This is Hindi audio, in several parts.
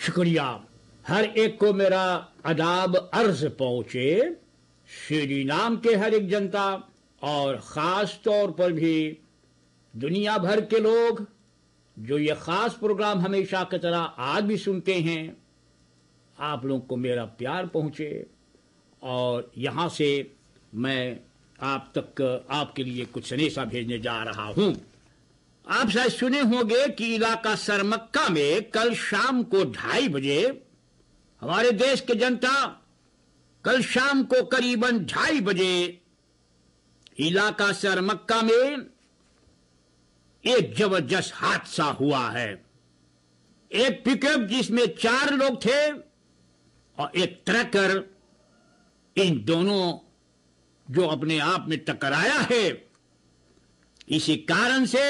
शुक्रिया। हर एक को मेरा अदाब अर्ज पहुंचे। श्री नाम के हर एक जनता और ख़ास तौर पर भी दुनिया भर के लोग जो ये ख़ास प्रोग्राम हमेशा की तरह आज भी सुनते हैं, आप लोगों को मेरा प्यार पहुंचे। और यहाँ से मैं आप तक आपके लिए कुछ संदेशा भेजने जा रहा हूँ। आप शायद सुने होंगे कि इलाका सरमक्का में कल शाम को 2:30 बजे हमारे देश के जनता कल शाम को करीबन 2:30 बजे इलाका सरमक्का में एक जबरदस्त हादसा हुआ है। एक पिकअप जिसमें 4 लोग थे और एक ट्रकर, इन दोनों जो अपने आप में टकराया है। इसी कारण से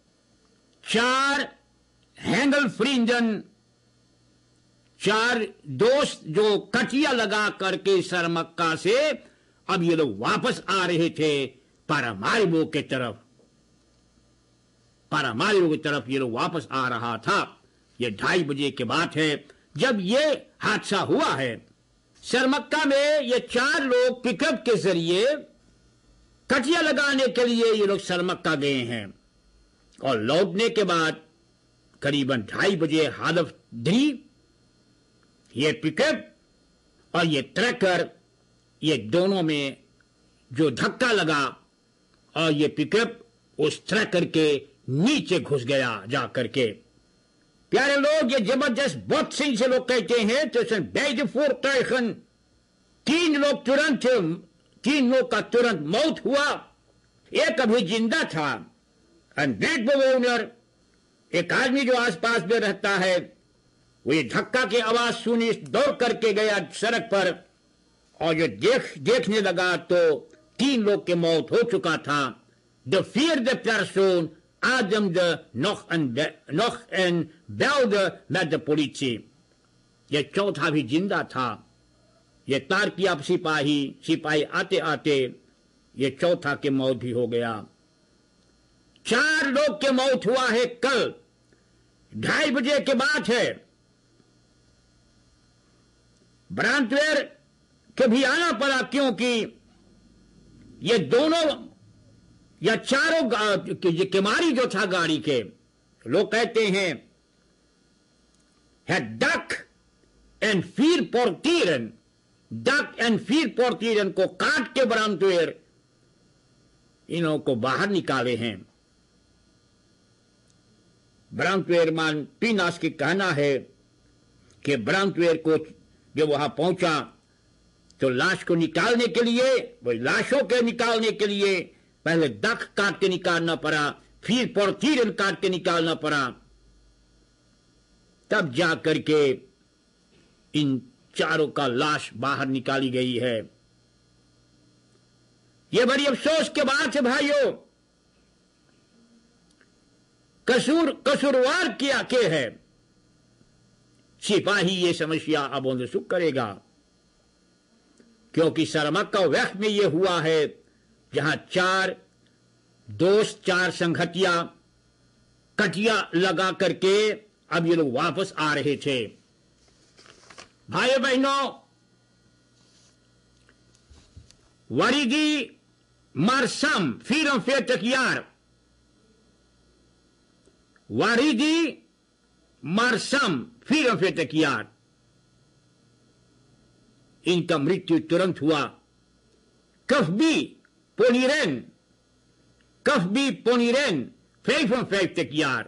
4 हैंगल फ्रिंजन, 4 दोस्त जो कटिया लगा करके सरमक्का से अब ये लोग वापस आ रहे थे पारामारिबो की तरफ। पारामारिबो की तरफ ये लोग वापस आ रहा था। ये 2:30 बजे की बात है जब ये हादसा हुआ है। सरमक्का में ये 4 लोग पिकअप के जरिए कटिया लगाने के लिए ये लोग सरमक्का गए हैं और लौटने के बाद करीबन 2:30 बजे हालत दी। ये पिकअप और ये ट्रकर, ये दोनों में जो धक्का लगा और ये पिकअप उस ट्रकर के नीचे घुस गया जा करके। प्यारे लोग, ये जबरदस्त बॉक्सिंग से लोग कहते हैं तो 3 लोग तुरंत, 3 लोग का तुरंत मौत हुआ। एक अभी जिंदा था, ओनर, एक आदमी जो आसपास में रहता है, वो ये धक्का की आवाज सुनी, दौड़ करके गया सड़क पर और जो देखने लगा तो 3 लोग की मौत हो चुका था। The fear the person Adam de noch en belde met de politie। ये चौथा भी जिंदा था। ये तारकिया सिपाही आते आते ये चौथा की मौत भी हो गया। 4 लोग की मौत हुआ है कल 2:30 बजे के बाद है। ब्रांडवेयर के भी आना पड़ा क्योंकि ये दोनों या चारों किमारी जो था गाड़ी के, लोग कहते हैं डक एंड फीर पोर्टीरन, डक एंड फीर पोर्टीरन को काट के ब्रांडवेयर इन्हों को बाहर निकाले हैं। ब्रांडवेयर मान पीनास की कहना है कि ब्रांडवेयर को जब वहां पहुंचा तो लाश को निकालने के लिए, वही लाशों के निकालने के लिए पहले डक काट के निकालना पड़ा, फिर पोर्टीरन काट के निकालना पड़ा, तब जाकर के इन चारों का लाश बाहर निकाली गई है। यह बड़ी अफसोस के बात है भाइयों। कसूरवार किया के है सिपाही, ये समस्या अब सुख करेगा क्योंकि सरमक्का वक्त में यह हुआ है जहां 4 दोस्त, 4 संगठिया कटिया लगा करके अब ये लोग वापस आ रहे थे। भाइयों बहनों, वरीदी मारसम फिरम फेतकियार, वारीदी मारसम फिरम फेतकियार, इनका मृत्यु तुरंत हुआ। Kafbi Poniren 55 jaar.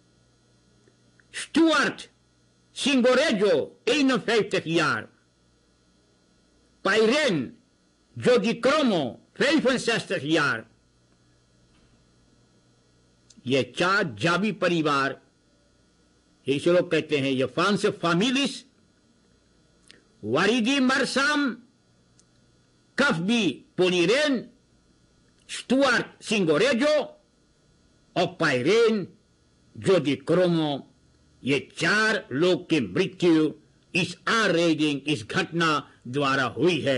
Stuart Singorejo 51 jaar. Pairen Jody Cromo 65 jaar. ये 4 जाबी परिवार, इसे लोग कहते हैं ये फांस फामिलिस, वारीदी मरसाम, कफबी पोनीरेन, स्टुअर्ट सिंगोरेजो और पायरेन जोदी क्रोमो, ये 4 लोग की मृत्यु इस रेडिंग, इस घटना द्वारा हुई है।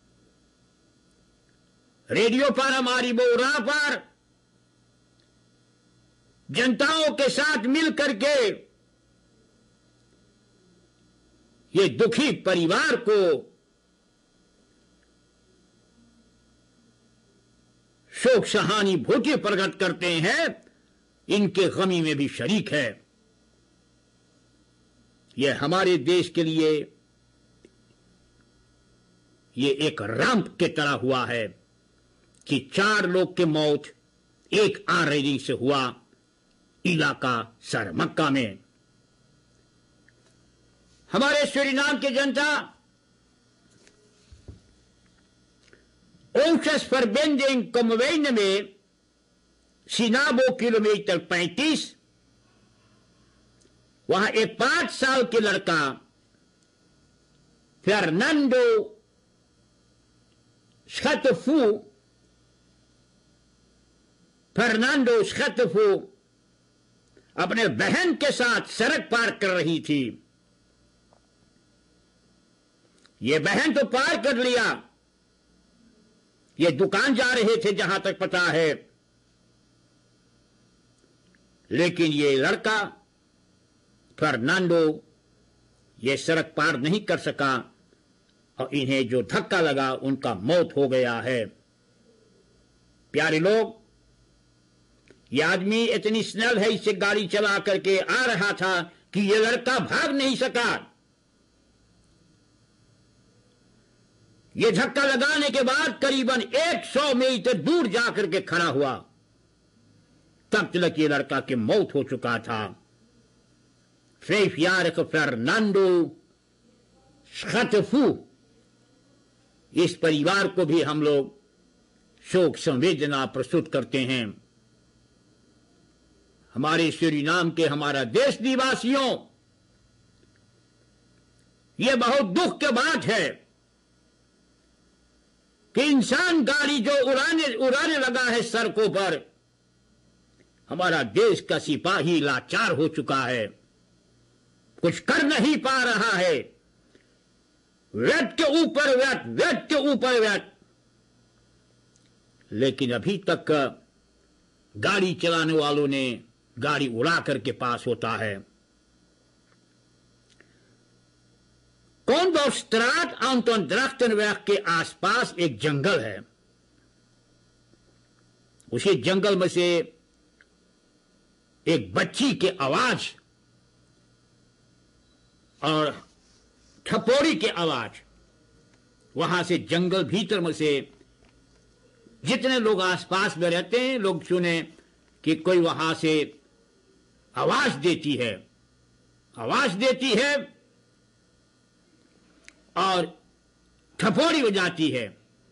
रेडियो पारामारिबो पर जनताओं के साथ मिल करके ये दुखी परिवार को शोक सहानुभूति प्रकट करते हैं, इनके गमी में भी शरीक है। ये हमारे देश के लिए ये एक रैंप की तरह हुआ है कि 4 लोग की मौत एक आरएडी से हुआ इलाका सर मक्का में। हमारे सूरीनाम की जनता Onces verbinding komen wij niet mee. Sinabo kilometre 35। वहां एक 5 साल के लड़का फर्नांडो स्खतफू अपने बहन के साथ सड़क पार कर रही थी। ये बहन तो पार कर लिया, ये दुकान जा रहे थे जहां तक पता है, लेकिन ये लड़का फर्नांडो ये सड़क पार नहीं कर सका और इन्हें जो धक्का लगा उनका मौत हो गया है। प्यारे लोग, ये आदमी इतनी स्नेल है, इससे गाड़ी चला करके आ रहा था कि ये लड़का भाग नहीं सका। ये धक्का लगाने के बाद करीबन 100 मीटर दूर जाकर के खड़ा हुआ, तब तक ये लड़का की मौत हो चुका था। 5-jarige फर्नांडो स्खतफू, इस परिवार को भी हम लोग शोक संवेदना प्रस्तुत करते हैं। हमारे सूरीनाम के, हमारा देश निवासियों, यह बहुत दुख की बात है कि इंसान गाड़ी जो उड़ाने लगा है सड़कों पर, हमारा देश का सिपाही लाचार हो चुका है, कुछ कर नहीं पा रहा है। वेट के ऊपर वेट, लेकिन अभी तक गाड़ी चलाने वालों ने गाड़ी उड़ा करके पास होता है। कोंडोर्स्ट्राट आंटन ड्रख्टनवेग के आसपास एक जंगल है। उसी जंगल में से एक बच्ची की आवाज और ठपोड़ी की आवाज, वहां से जंगल भीतर में से जितने लोग आसपास में रहते हैं, लोग सुने कि कोई वहां से आवाज देती है और ठपोड़ी बजाती है।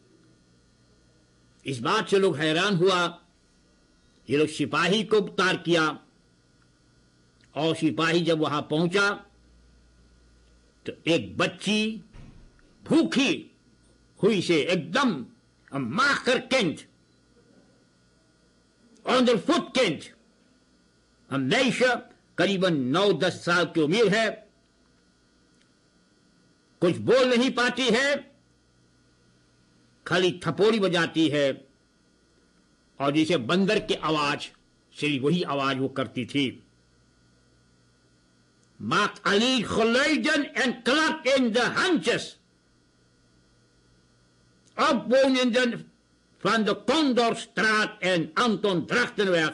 इस बात से लोग हैरान हुआ। ये लोग सिपाही को तार किया और सिपाही जब वहां पहुंचा तो एक बच्ची भूखी हुई से एकदम माखर किंड, ऑन फुट किंड, हमेशा करीबन 9-10 साल की उम्र है, कुछ बोल नहीं पाती है, खाली थपोड़ी बजाती है और जैसे बंदर की आवाज से वही आवाज वो करती थी। maakt alleen geluiden en klap in de handjes. Opwonenden van de Condorstraat en Anton Drachtenweg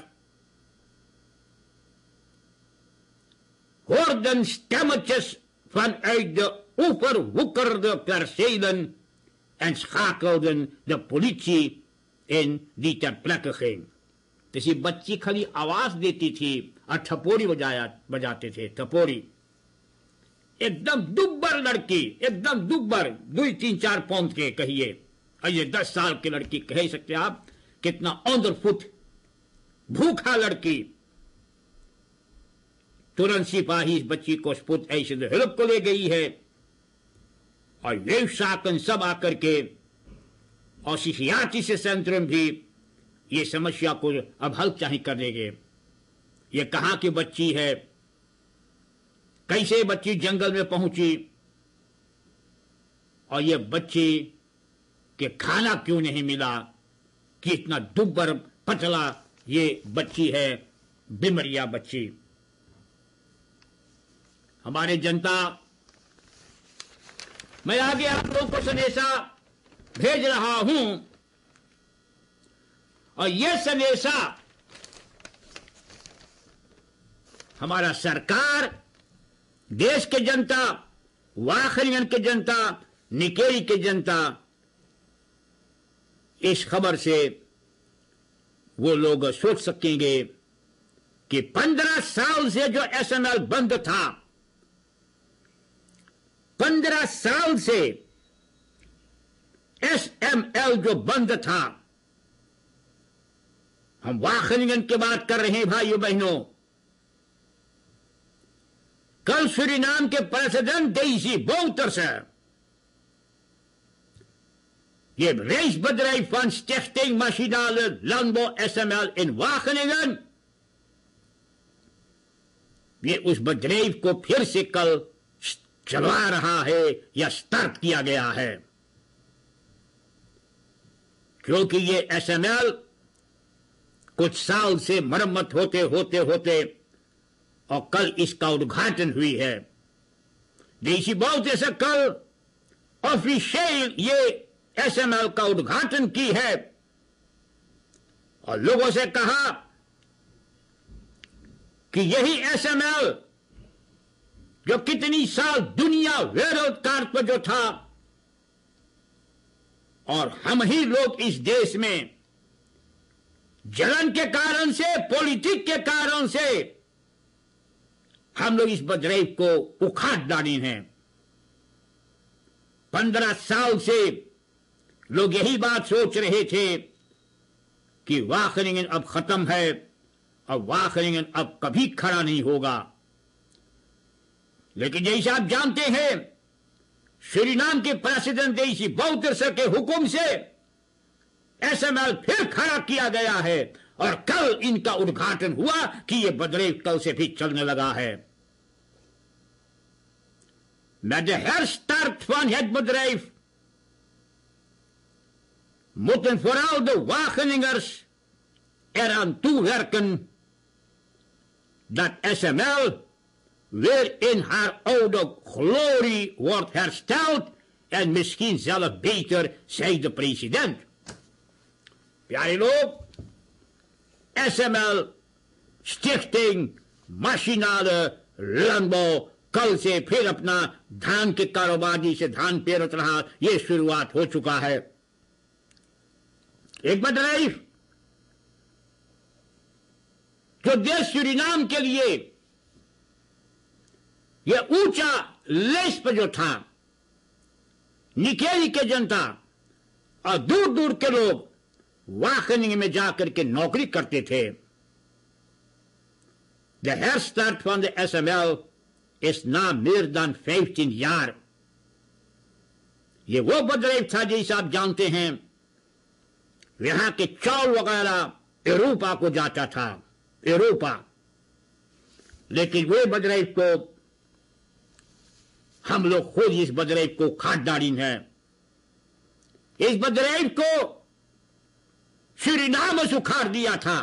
hoorden stemmetjes vanuit de overwoekerde percelen en schakelden de politie in die ter plekke ging. किसी बच्ची खाली आवाज देती थी और ठपोड़ी बजाते थे। ठपोड़ी एकदम दुब्बर लड़की, एकदम दुब्बर, 2-3-4 पाउंड के कहिए, और ये 10 साल की लड़की कह सकते आप, कितना ऑन द फुट भूखा लड़की। तुरंत सिपाही इस बच्ची को स्पुत ऐसे हेल्प को ले गई है और ये शाकन सब आकर के और सिखियात्री से सेंटर में भी ये समस्या को अब हल चाहे कर देंगे। ये कहां की बच्ची है, कैसे बच्ची जंगल में पहुंची और ये बच्ची के खाना क्यों नहीं मिला कि इतना दुब्बर पतला ये बच्ची है, बीमरिया बच्ची। हमारे जनता मैं आगे आप लोगों को संदेशा भेज रहा हूं और यह संदेशा हमारा सरकार, देश के जनता, वाखरियन के जनता, निकेरी के जनता, इस खबर से वो लोग सोच सकेंगे कि 15 साल से जो एसएमएल बंद था, 15 साल से एसएमएल जो बंद था, हम वाखरियन की बात कर रहे हैं भाइयों बहनों। कल सूरीनाम के president Deze Bouterse, je reisbedrijf van Stichting Machinale Landbouw SML in Wageningen, ये उस बदरेव को फिर से कल चलवा रहा है या स्टार्ट किया गया है, क्योंकि ये एसएमएल कुछ साल से मरम्मत होते होते होते और कल इसका उद्घाटन हुई है। देसी बहुत से कल ऑफिशियल ये एसएमएल का उद्घाटन की है और लोगों से कहा कि यही एसएमएल जो कितनी साल दुनिया विरोधकार पर जो था, और हम ही लोग इस देश में जलन के कारण से, पॉलिटिक के कारण से हम लोग इस बदरेव को उखाड़ डाली हैं। 15 साल से लोग यही बात सोच रहे थे कि वाखरियन अब खत्म है और वाखरियन अब कभी खड़ा नहीं होगा, लेकिन जैसे आप जानते हैं सूरीनाम के प्रेसिडेंट Deze Bouterse के हुक्म से एसएमएल फिर खड़ा किया गया है और कल इनका उद्घाटन हुआ कि यह बदरेव कल से भी चलने लगा है। Met de herstart van het bedrijf moeten vooral de Wageningers eraan toewerken dat SML weer in haar oude glorie wordt hersteld en misschien zelfs beter, zei de president. प्यारे लोग, एसएमएल स्टिchting मशीनाले landbouw कल से फिर अपना धान के कारोबार जिसे धान पेरत रहा, ये शुरुआत हो चुका है। एक बदरेव जो देश सूरीनाम के लिए यह ऊंचा लेस पर जो था, निकेरी के जनता और दूर दूर के लोग वाgeningen में जाकर के नौकरी करते थे। De herstart van de SML is na meer dan 15 jaar। ये वो बदरेव था जैसे आप जानते हैं यहां के चावल वगैरह यूरोपा को जाता था, यूरोपा, लेकिन वे बदरेव को हम लोग खुद इस बदरेव को खाद डाली है। इस बदरेव को सूरीनाम में सुखाड़ दिया था।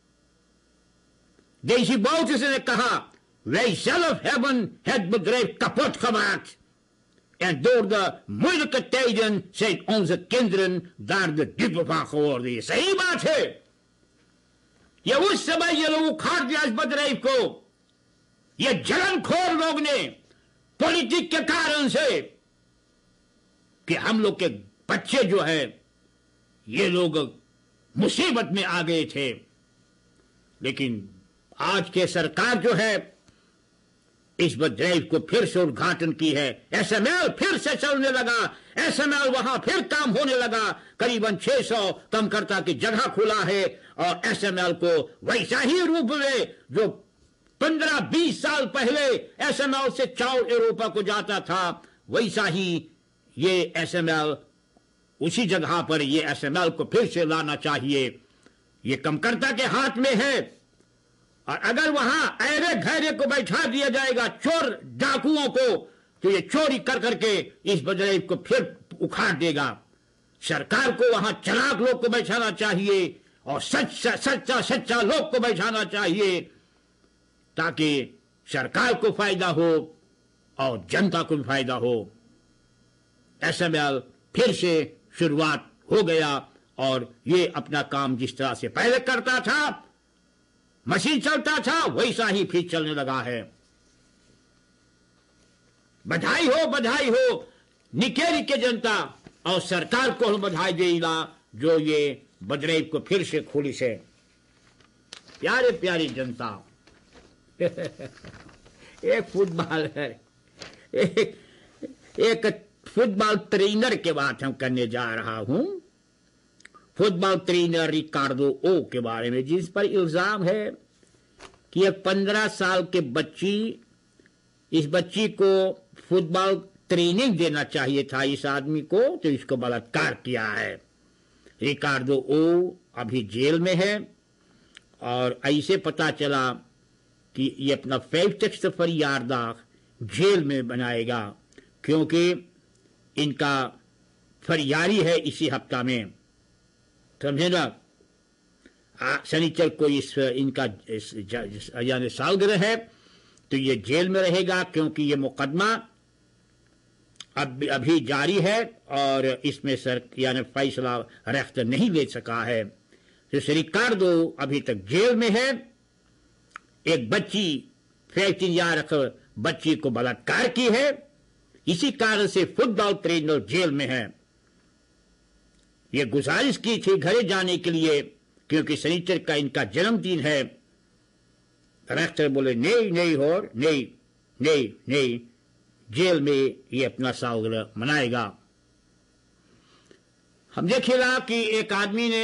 Deze Bouterse ने कहा, wij zelf hebben het bedrijf kapot gemaakt en door de moeilijke tijden zijn onze kinderen daar de dupe van geworden। ये सही बात है। ये उस समय ये लोग उखाड़ दिया इस बदरेव को, ये जलनखोर लोग ने पॉलिटिक के कारण से कि हम लोग के बच्चे जो है ये लोग मुसीबत में आ गए थे। लेकिन आज के सरकार जो है इस बदरेव को फिर से उद्घाटन की है। एसएमएल फिर से चलने लगा, एसएमएल वहां फिर काम होने लगा। करीबन 600 कमकर्ता की जगह खुला है और एसएमएल को वैसा ही रूप में जो 15-20 साल पहले एसएमएल से चावल यूरोपा को जाता था, वैसा ही ये एसएमएल उसी जगह पर ये एसएमएल को फिर से लाना चाहिए। ये कमकर्ता के हाथ में है और अगर वहां ऐरे घैरे को बैठा दिया जाएगा, चोर डाकुओं को, तो ये चोरी कर करके इस बदरेव को फिर उखाड़ देगा। सरकार को वहां चालाक लोग को बैठाना चाहिए और सच्चा लोग को बैठाना चाहिए ताकि सरकार को फायदा हो और जनता को भी फायदा हो। एसएमएल फिर से शुरुआत हो गया और ये अपना काम जिस तरह से पहले करता था, मशीन चलता था, वैसा ही फिर चलने लगा है। बधाई हो निकेरी के जनता और सरकार को हम बधाई देगा जो ये बदरेब को फिर से खोली से। प्यारे प्यारी जनता, एक फुटबॉलर, एक फुटबॉल ट्रेनर के बात हम करने जा रहा हूं। फुटबॉल ट्रेनर रिकार्डो ओ के बारे में, जिस पर इल्जाम है कि एक 15 साल के बच्ची, इस बच्ची को फुटबॉल ट्रेनिंग देना चाहिए था इस आदमी को, तो इसको बलात्कार किया है। रिकार्डो ओ अभी जेल में है और ऐसे पता चला कि ये अपना फैक्ट फरियादा जेल में बनाएगा, क्योंकि इनका फरियारी है इसी हफ्ता में, समझे ना। शनिचर को इनका यानी सालगिरह है, तो ये जेल में रहेगा क्योंकि ये मुकदमा अभी जारी है और इसमें यानी फैसला रख्त नहीं ले सका है। तो रिकार्डो अभी तक जेल में है। एक बच्ची, बच्ची को बलात्कार की है, इसी कारण से फुटबॉल ट्रेनर जेल में है। ये गुजारिश की थी घरे जाने के लिए क्योंकि शनिचर का इनका जन्मदिन है। रेक्टर बोले नहीं, जेल में ये अपना सालगिरह मनाएगा। हम देखिएगा कि एक आदमी ने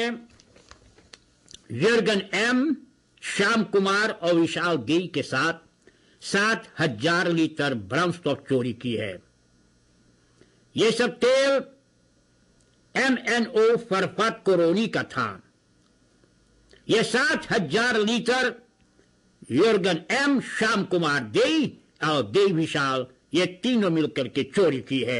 यर्गन एम, श्याम कुमार और विशाल गी के साथ 7,000 लीटर ब्राउन स्टॉक चोरी की है। यह सब तेल MNO फरफत कोरोनी का था। यह 7,000 लीटर यर्गन एम, श्याम कुमार दे और दे विशाल, ये तीनों मिलकर के चोरी की है।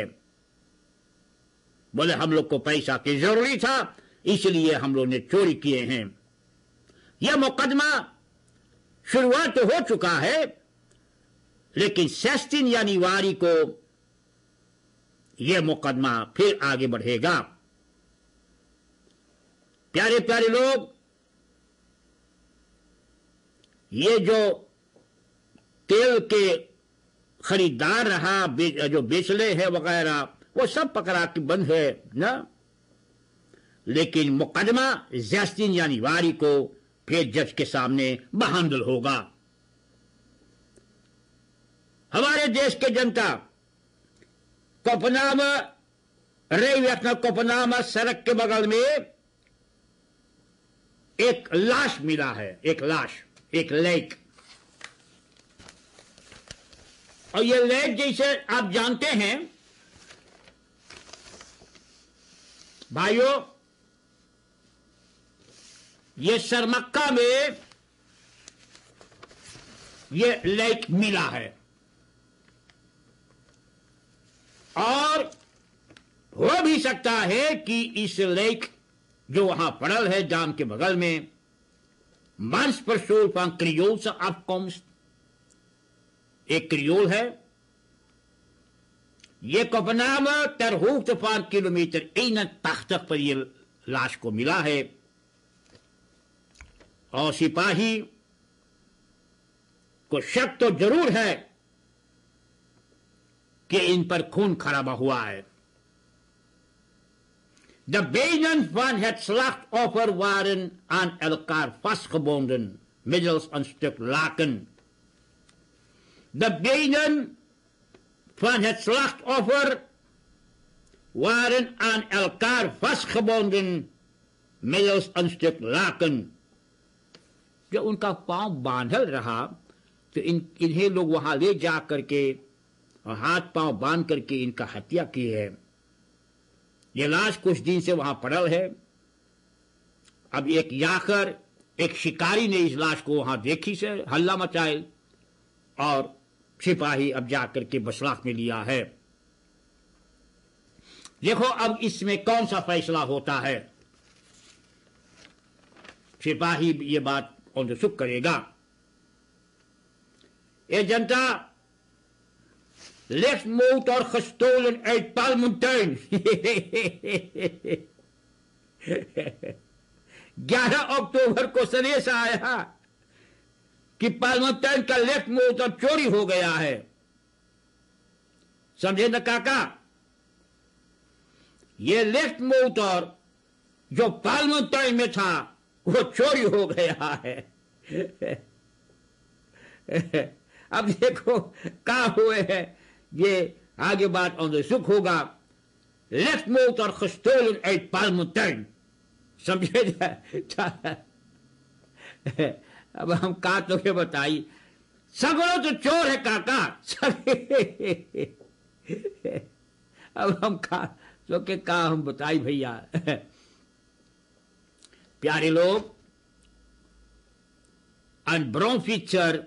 बोले हम लोग को पैसा की जरूरी था, इसलिए हम लोग ने चोरी किए हैं। यह मुकदमा शुरुआत तो हो चुका है, लेकिन 16 जनवरी को यह मुकदमा फिर आगे बढ़ेगा। प्यारे प्यारे लोग, ये जो तेल के खरीदार रहा, जो बेचले है वगैरह, वो सब पकड़ा के बंद है ना। लेकिन मुकदमा 16 जनवरी को फिर जज के सामने बहांदल होगा। हमारे देश के जनता, कोपनामा कोपनामा सड़क के बगल में एक लाश मिला है, एक लेक। और ये लेक जैसे आप जानते हैं भाइयों, ये सरमक्का में ये लेक मिला है और हो भी सकता है कि इस लेक जो वहां पड़ल है डाम के बगल में, मांस पर सोल फ्रॉम क्रियोल्स ऑफ एक क्रियोल है। ये कोपनाम तरहूक 5 किलोमीटर इन तख्तक पर यह लाश को मिला है और सिपाही को शक तो जरूर है कि इन पर खून खराबा हुआ है। De benen van het slachtoffer waren aan elkaar vastgebonden middels een stuk laken. De benen van het slachtoffer waren aan elkaar vastgebonden middels een stuk laken. जब उनका पांव बांधल रहा तो इन्हें लोग वहां ले जा करके और हाथ पांव बांध करके इनका हत्या की है। यह लाश कुछ दिन से वहां पड़ल है। अब एक याकर, एक शिकारी ने इस लाश को वहां देखी से हल्ला मचाए और सिपाही अब जाकर के बसलाख में लिया है। देखो अब इसमें कौन सा फैसला होता है। सिपाही ये बात उत्सुक करेगा। ये जनता lesmotor gestolen uit Palmentuin. 11 अक्टूबर को संदेश आया कि पालमताइन का लेफ्ट मोटर चोरी हो गया है। समझे न काका, ये लेफ्ट मोटर जो पालमताइन में था वो चोरी हो गया है। अब देखो क्या हुए है, ये आगे बात और सुख होगा। Left motor gestolen uit Palmentuin, समझे जाए। अब हम का तो के बताई, सगड़ो तो चोर है काका। अब हम का तो के का हम बताई भैया। प्यारे लोग, अनब्रोफिचर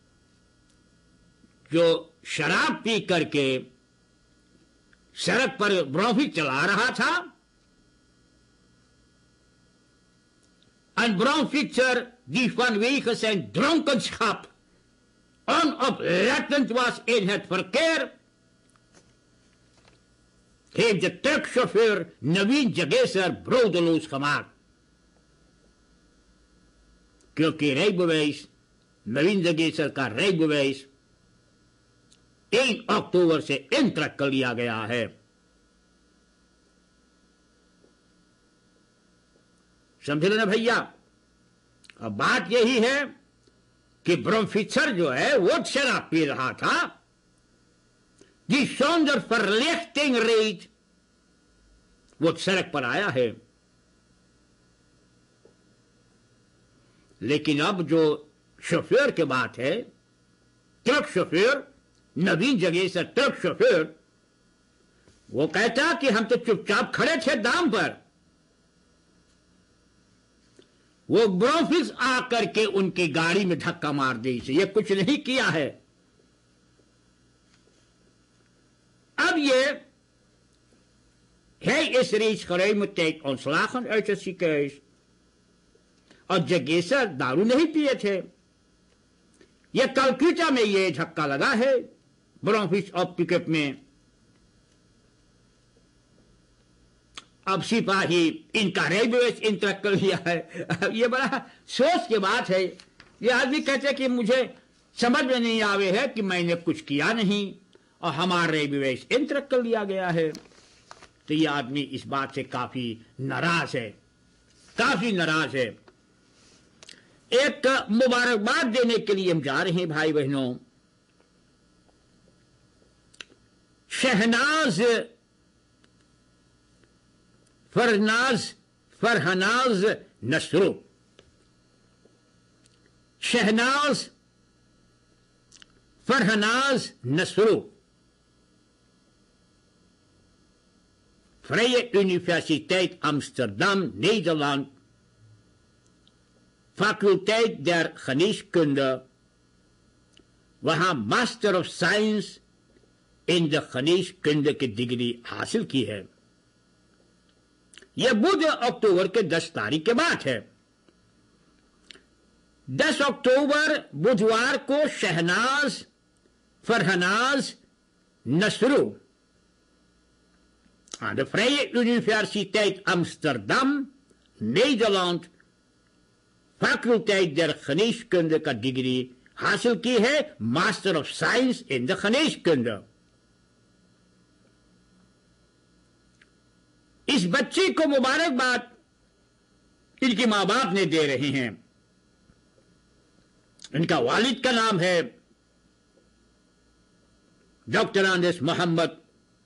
जो शराब पी करके सड़क पर ब्रोफी चला रहा था, een bronfietser die vanwege zijn dronkenschap onoplettend was in het verkeer, heeft de truckchauffeur Naveen Jageser broodeloos gemaakt. क्योंकि rijbewijs, नवीन जगेसर का rijbewijs 1 अक्टूबर से इंट्रैक्ट कर लिया गया है। समझे ना भैया। अब बात यही है कि ब्रोफिसर जो है वो शराब पी रहा था, die zonder verlichting reed, वो सड़क पर आया है। लेकिन अब जो शोफर की बात है, truck chauffeur, Naveen Jagesar truck chauffeur, वो कहता कि हम तो चुपचाप खड़े थे दाम पर, वो ब्रोफिस आकर के उनकी गाड़ी में धक्का मार दी। ये कुछ नहीं किया है। अब je, hij is reeds geruime tijd ontslagen uit het ziekenhuis. और जगेसर दारू नहीं पिए थे। ये कलकत्ता में ये धक्का लगा है ब्रोफिस और पिकअप में। अब सिपाही इनका रेलवे इंटरैक्ट कर लिया है। अब ये बड़ा सोच की बात है। ये आदमी कहते कि मुझे समझ में नहीं आवे है कि मैंने कुछ किया नहीं और हमारा रेलवे इंटरैक्ट कर लिया गया है। तो ये आदमी इस बात से काफी नाराज है, काफी नाराज है। एक मुबारकबाद देने के लिए हम जा रहे हैं भाई बहनों। Shahnaz Farhanaz Nasru, Shahnaz Farhanaz Nasru, Vrije Universiteit Amsterdam, Nederland, faculteit der geneeskunde, वहां master of science in the geneeskunde की डिग्री हासिल की है। यह बुध अक्टूबर के 10 तारीख के बाद है। 10 अक्टूबर बुधवार को Shahnaz Farhanaz Nasru aan de Vrije Universiteit Amsterdam, Nederland, faculteit der geneeskunde का डिग्री हासिल की है, master of science in the geneeskunde। इस बच्चे को मुबारकबाद इनके मां बाप ने दे रहे हैं। इनका वालिद का नाम है डॉक्टर आंदेस मोहम्मद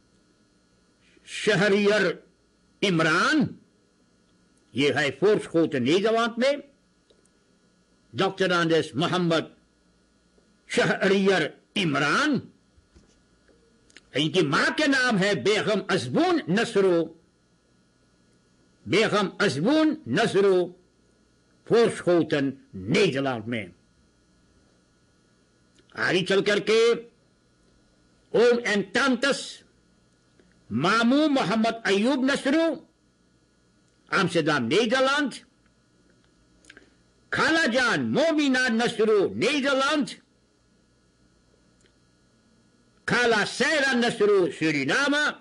शहरियर इमरान। ये है फोर्सकोट नीदरलैंड में। डॉक्टर आंदेस मोहम्मद शहरियर इमरान। इनकी मां के नाम है बेगम अजबून नसरू। बेगम अजबून नसरू, फोर्सकोटन नीदरलैंड में। आगे चल करके ओम एंड टांटस मामू मोहम्मद अयूब नसरू, आमस्टरडम नीदरलैंड। खालाजान Momina Nasru Netherland. Kala Sera Nasru Suriname,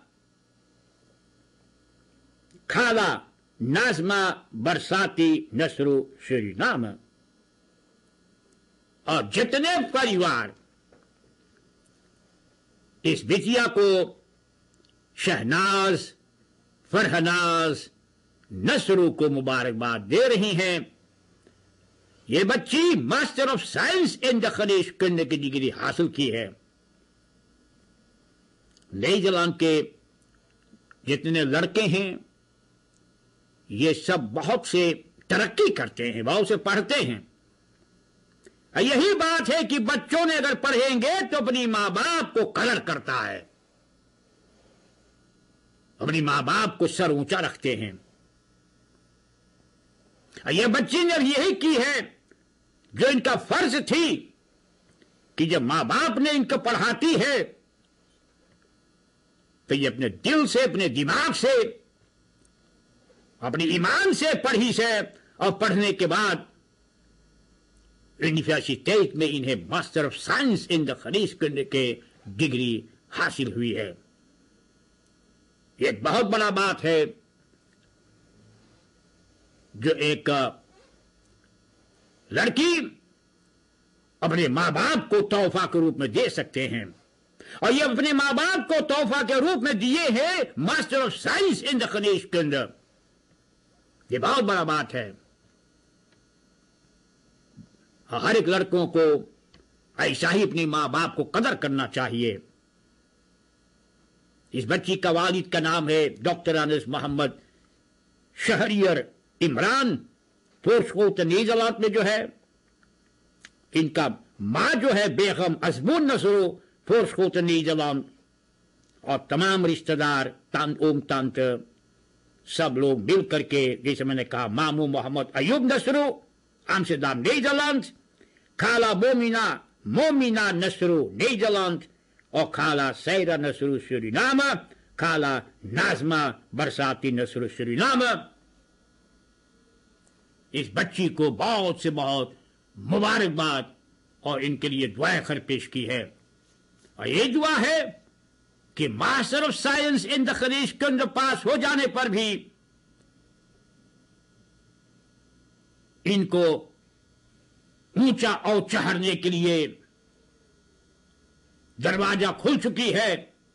Kala Nazma Barsati Nasru Suriname। और जितने परिवार इस बिटिया को शहनाज, फरहनाज, नसरू को मुबारकबाद दे रही हैं, ये बच्ची master of science in the खलीज करने की डिग्री हासिल की है। न्यूजीलैंड के जितने लड़के हैं ये सब बहुत से तरक्की करते हैं, बहुत से पढ़ते हैं। यही बात है कि बच्चों ने अगर पढ़ेंगे तो अपनी मां बाप को कदर करता है, अपनी मां बाप को सर ऊंचा रखते हैं। यह बच्ची ने यही की है जो इनका फर्ज थी कि जब मां बाप ने इनको पढ़ाती है तो ये अपने दिल से, अपने दिमाग से, अपने ईमान से पढ़ी से, और पढ़ने के बाद यूनिवर्सिटी में इन्हें master of science in the खलीज करने के डिग्री हासिल हुई है। एक बहुत बड़ा बात है जो एक लड़की अपने मां बाप को तोहफा के रूप में दे सकते हैं, और ये अपने मां बाप को तोहफा के रूप में दिए हैं master of science in the खलीज के अंदर। ये बहुत बड़ा बात है। हर एक लड़कों को ऐसा ही अपनी मां बाप को कदर करना चाहिए। इस बच्ची का वालिद का नाम है doctor Anas Mohammad Shahriyar Imran, Voorschoten Netherland में जो है। इनका मां जो है बेगम अजमुन नसरो, फोर्सकोट नीदरलैंड, और तमाम रिश्तेदार तांत सब लोग मिल करके, जैसे मैंने कहा, मामू मोहम्मद अयूब नसरो आमस्टरडम नीदरलैंड, खाला मोमिना नसरू नीदरलैंड, और खाला सैरा नसरू सूरीनाम, खाला नाजमा बरसाती नसरू सूरीनाम। इस बच्ची को बहुत से बहुत मुबारकबाद और इनके लिए दुआएं खैर पेश की है। और ये दुआ है कि master of science in the खलीज के अंदर पास हो जाने पर भी इनको ऊंचा और चढ़ने के लिए दरवाजा खुल चुकी है,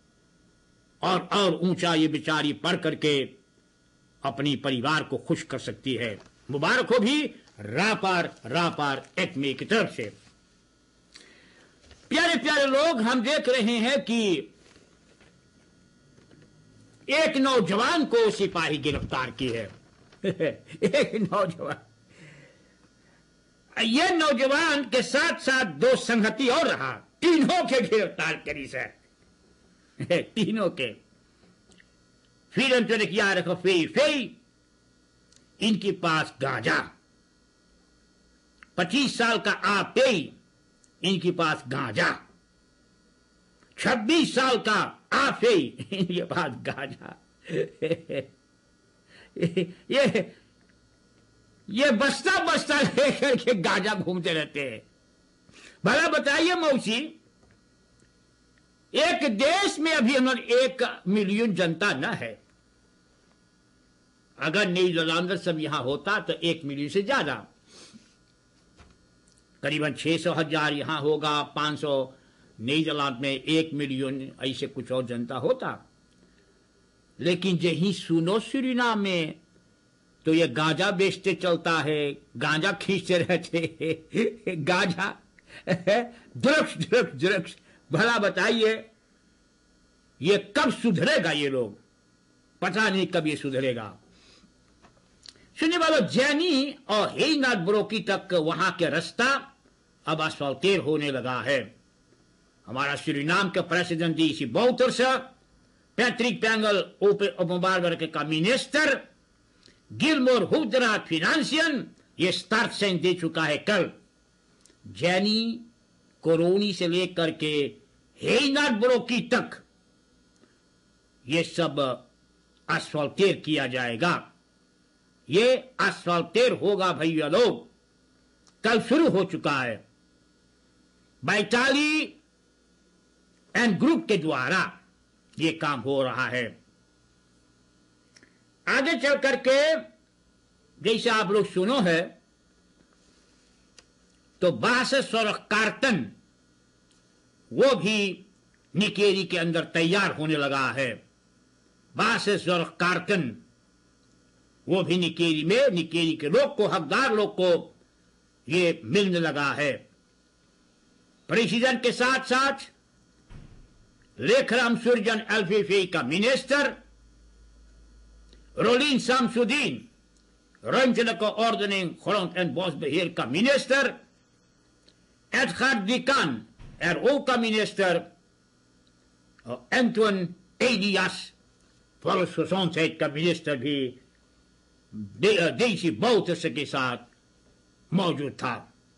और ऊंचा ये बेचारी पढ़ करके अपनी परिवार को खुश कर सकती है। मुबारक हो भी रापार एक्मे की तरफ से। प्यारे प्यारे लोग, हम देख रहे हैं कि एक नौजवान को सिपाही गिरफ्तार की है। एक नौजवान, ये नौजवान के साथ साथ दो संगति और रहा, तीनों के गिरफ्तार करी से, तीनों के। फिर उन्होंने किया रखो फे इनके पास गांजा, 25 साल का आपे इनके पास गांजा, 26 साल का आफे इनके पास गांजा। ये बस्ता लेकर के गांजा घूमते रहते हैं। भला बताइए मौसी, एक देश में अभी 1 मिलियन जनता न है। अगर नीदरलैंड सब यहां होता तो 1 मिलियन से ज्यादा, करीबन 600,000 यहां होगा, 500 नीदरलैंड में, 1 मिलियन ऐसे कुछ और जनता होता। लेकिन यही सुनो सूरीनाम में तो ये गांजा बेचते चलता है, गांजा खींचते रहते, गांजा दृक्ष। भला बताइए ये कब सुधरेगा? ये लोग पता नहीं कब ये सुधरेगा। सुनने वालों, जैनी और हेनाथ ब्रोकी तक वहां के रास्ता अब असफलतेर होने लगा है। हमारा सूरीनाम के प्रेसिडेंट दी इसी बहुत अरसा पैट्रिक पैंगल ओपनबार्गर का मिनिस्टर गिलमोर हुदरा फिनांसियन ये स्टार्ट साइन दे चुका है कल। जैनी कोरोनी से लेकर के हेनाथ ब्रोकी तक ये सब असफलतेर किया जाएगा। ये असफलतेर होगा भैया लोग, कल शुरू हो चुका है। बैताली एंड ग्रुप के द्वारा ये काम हो रहा है। आगे चल करके जैसे आप लोग सुनो है तो बासस और कार्टन वो भी निकेरी के अंदर तैयार होने लगा है। बासस और कार्टन वो भी निकेरी में, निकेरी के लोग को, हकदार लोग को ये मिलने लगा है। प्रेसिडेंट के साथ साथ लेखराम सुरजन अल्फीफी का minister, Rolin Shamsuddin Ruimtelijke Ordening, Grond en Bosbeheer का मिनिस्टर, Edgar Dikan ook का मिनिस्टर, और एंटोन एलियास volksgezondheid का मिनिस्टर भी देशी बौद्धस्य के साथ मौजूद था।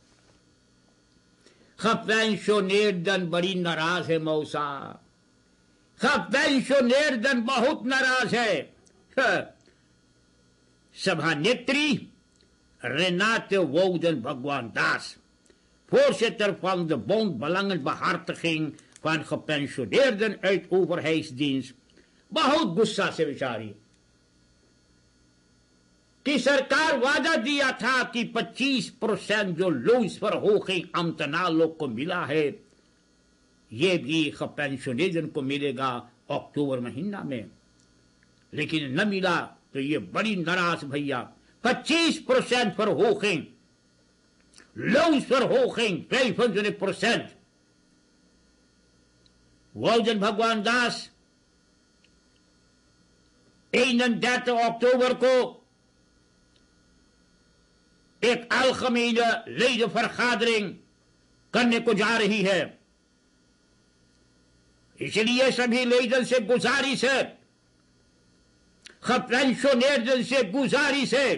Gepensioneerden बड़ी नाराज है मौसा, gepensioneerden बहुत नाराज है। Sभानेत्री Renate Wouden Bhagwan Das, voorzitter van de Bond Belangenbehartiging van Gepensioneerden uit Overheidsdienst, बहुत गुस्सा से बेचारी कि सरकार वादा दिया था कि 25% जो लोन्स पर होगी अमतना लोग को मिला है, ये भी पेंशनेजन को मिलेगा अक्टूबर महीना में, लेकिन न मिला तो ये बड़ी नाराज भैया। 25% पर होगी लोन्स पर होगी 25%। Wouden भगवान दास 31 oktober को एक algemene ledenvergadering करने को जा रही है। इसलिए सभी लेडन से गुजारिश है, gepensioneerden से गुजारिश है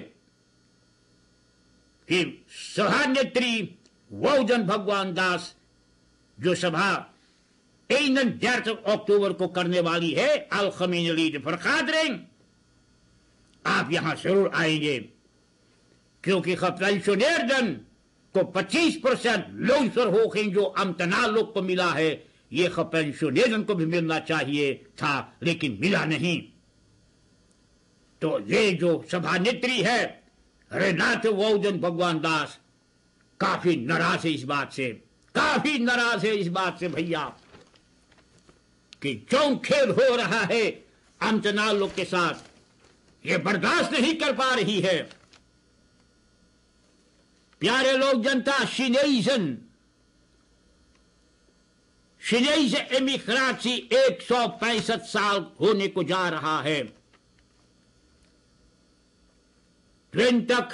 कि सभानेत्री Wouden भगवान दास जो सभा 31 oktober को करने वाली है algemene ledenvergadering, आप यहां जरूर आएंगे, क्योंकि gepensioneerden को 25% लोन पर होगी जो अमतना लोग को मिला है, ये gepensioneerden को भी मिलना चाहिए था लेकिन मिला नहीं। तो ये जो सभानेत्री है रेनाते वोuden भगवान दास काफी नाराज है इस बात से, काफी नाराज है इस बात से भैया कि जो खेल हो रहा है अमतना लोग के साथ, ये बर्दाश्त नहीं कर पा रही है। प्यारे लोग, जनता, Chinese emigratie 165 साल होने को जा रहा है। 20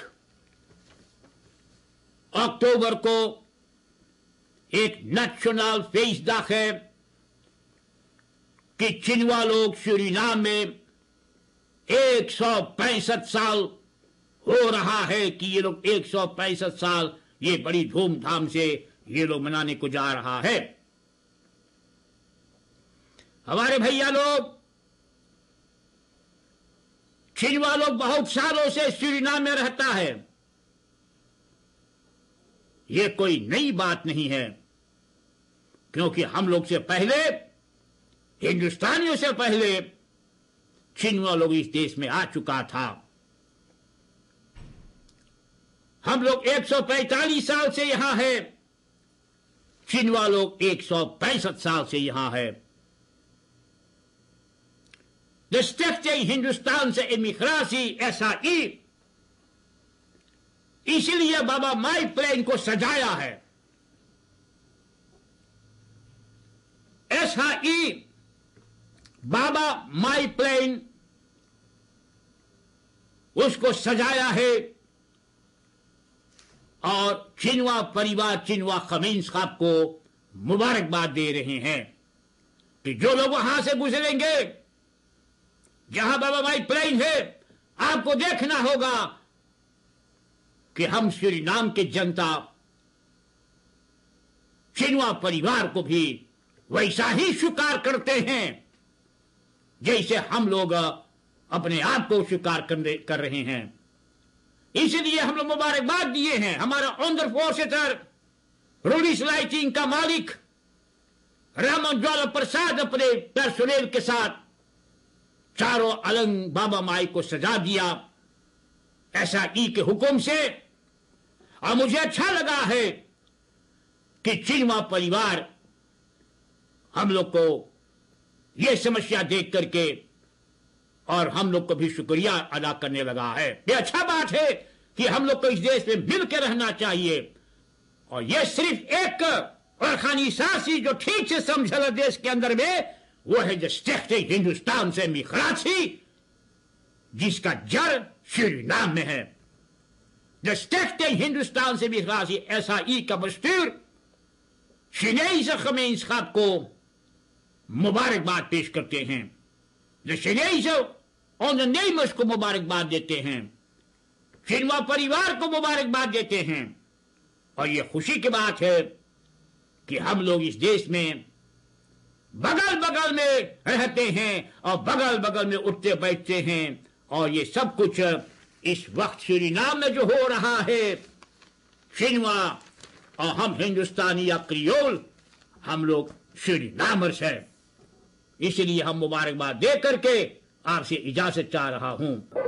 अक्टूबर को एक नेशनल feestdag है कि चिनवा लोग सूरीनाम में 165 साल हो रहा है कि ये लोग 165 साल ये बड़ी धूमधाम से ये लोग मनाने को जा रहा है। हमारे भैया लोग, चिनवा लोग बहुत सालों से सूरीनाम में रहता है, ये कोई नई बात नहीं है, क्योंकि हम लोग से पहले, हिंदुस्तानियों से पहले चिनवा लोग इस देश में आ चुका था। हम लोग 145 साल से यहां है, चिनवा लोग 165 साल से यहां है। De Stichting Hindustaanse Immigratie SHI इसीलिए बाबा माई प्लेन को सजाया है। SHI बाबा माई प्लेन उसको सजाया है और चिनवा परिवार, चिनवा खमीन्स साहब को मुबारकबाद दे रहे हैं कि जो लोग वहां से गुजरेंगे जहां बाबा माई प्लेन है, आपको देखना होगा कि हम सूरीनाम के जनता चिनवा परिवार को भी वैसा ही स्वीकार करते हैं जैसे हम लोग अपने आप को स्वीकार कर रहे हैं। इसलिए हम लोग मुबारकबाद दिए हैं। हमारा ऑनरफोर्सेटर रूलिस लाइटिंग का मालिक रामज्वाला प्रसाद अपने पर्सोनेल के साथ चारों अलंग बाबा माई को सजा दिया SIE के हुक्म से। और मुझे अच्छा लगा है कि चिन्वा परिवार हम लोग को यह समस्या देख करके और हम लोग को भी शुक्रिया अदा करने लगा है। यह अच्छा बात है कि हम लोग को इस देश में मिलकर रहना चाहिए। और यह सिर्फ एक और खानी सासी जो ठीक से समझल देश के अंदर में, वो है जो स्टेट हिंदुस्तान से मिखराची, जिसका जड़ सूरीनाम में है। जो स्टेट हिंदुस्तान से मिखराची SIE का बस्तूर शिनेज़ खमीस खाब को मुबारकबाद पेश करते हैं। जो शिनेज़ और नेमस को मुबारकबाद देते हैं, चिन्वा परिवार को मुबारकबाद देते हैं। और ये खुशी की बात है कि हम लोग इस देश में बगल बगल में रहते हैं और बगल बगल में उठते बैठते हैं। और ये सब कुछ इस वक्त सूरीनाम में जो हो रहा है, चिन्वा और हम हिंदुस्तानी या क्रियोल, हम लोग सूरीनामर्स हैं। इसलिए हम मुबारकबाद दे करके आपसे इजाजत चाह रहा हूं।